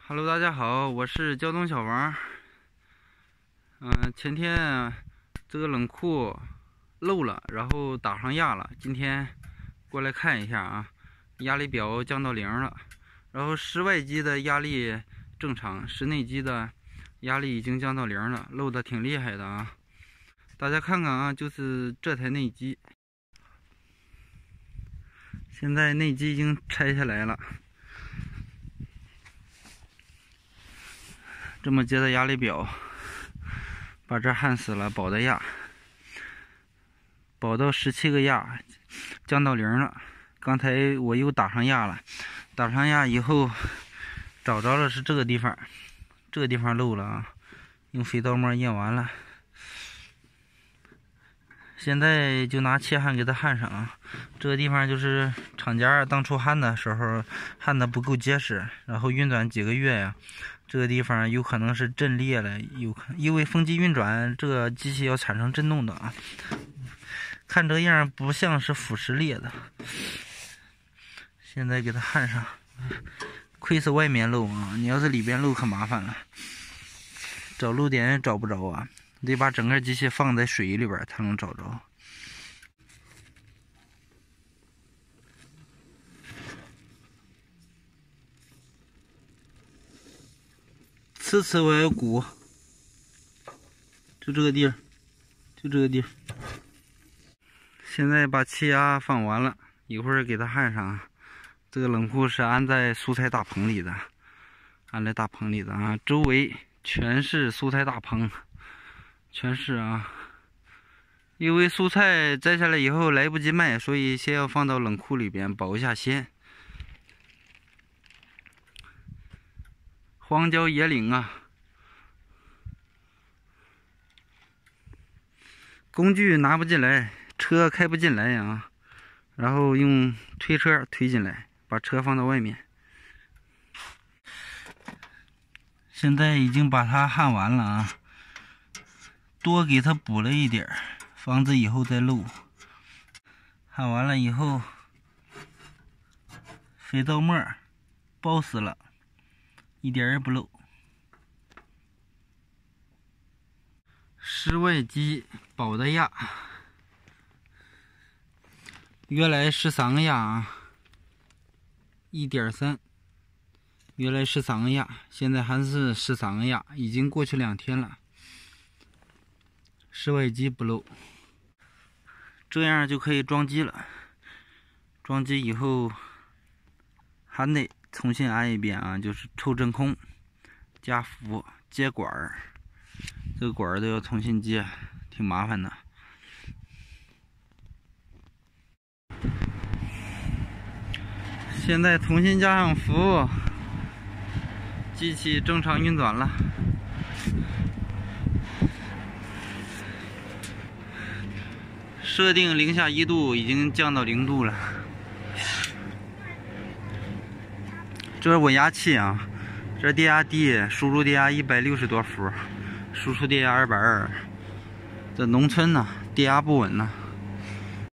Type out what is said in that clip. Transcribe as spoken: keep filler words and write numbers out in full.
Hello， 大家好，我是胶东小王。嗯、呃，前天这个冷库漏了，然后打上压了。今天过来看一下啊，压力表降到零了，然后室外机的压力正常，室内机的压力已经降到零了，漏的挺厉害的啊。大家看看啊，就是这台内机，现在内机已经拆下来了。这么接的压力表，把这焊死了，保的压，保到十七个压，降到零了。刚才我又打上压了，打上压以后，找着了是这个地方，这个地方漏了啊，用肥皂沫验完了。现在就拿切焊给它焊上啊。这个地方就是厂家当初焊的时候焊的不够结实，然后运转几个月呀，这个地方有可能是震裂了，有可因为风机运转，这个机器要产生震动的啊。看这样不像是腐蚀裂的。现在给它焊上，亏是外面漏啊，你要是里边漏可麻烦了，找漏点也找不着啊。得把整个机器放在水里边才能找着。呲呲我要鼓，就这个地儿，就这个地儿。现在把气压放完了，一会儿给它焊上。这个冷库是安在蔬菜大棚里的，安在大棚里的啊，周围全是蔬菜大棚。全是啊，因为蔬菜摘下来以后来不及卖，所以先要放到冷库里边保一下鲜。荒郊野岭啊，工具拿不进来，车开不进来呀，然后用推车推进来，把车放到外面。现在已经把它焊完了啊。多给它补了一点，防止以后再漏。焊完了以后，肥皂沫包死了，一点也不漏。室外机保的压，原来十三个压啊，一点三，原来十三个压，现在还是十三个压，已经过去两天了。室外机不漏，这样就可以装机了。装机以后还得重新安一遍啊，就是抽真空、加氟、接管儿，这个管儿都要重新接，挺麻烦的。现在重新加上氟，机器正常运转了。设定零下一度，已经降到零度了。这是稳压器啊，这电压低，输入电压一百六十多伏，输出电压二百二。这农村呢，电压不稳呢。